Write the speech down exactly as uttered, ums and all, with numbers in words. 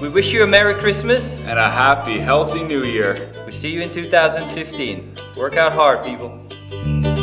We wish you a Merry Christmas and a happy, healthy New Year. We see you in two thousand fifteen. Work out hard, people.